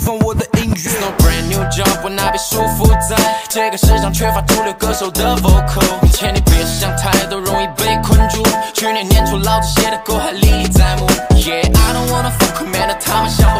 放我的音乐。 It's no brand new jump， 我哪被束缚在这个世上缺乏主流歌手的 vocal。千里别想太多，容易被困住。去年年初老子写的歌还历历在目。Yeah，I don't wanna fuck man， 他们想。